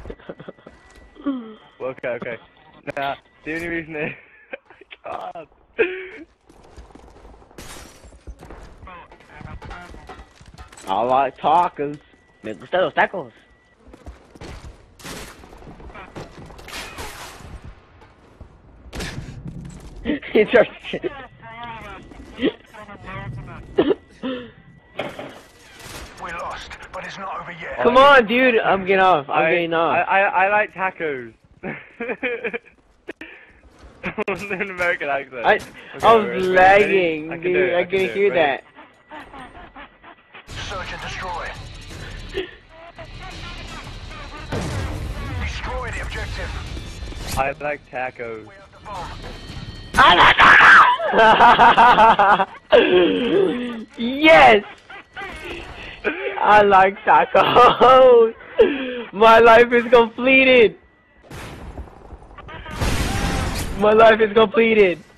Well, okay. Now, the only reason is... God. I like tacos. Me gustan los tacos. Interesting. We're lost, but it's not over yet. Come on, dude. I'm getting off. I'm getting off. I like tacos. An American accent. I was lagging, dude. I couldn't hear that. Search and destroy. Destroy the objective. I like tacos. We have the bomb. Yes! I like tacos! My life is completed! My life is completed!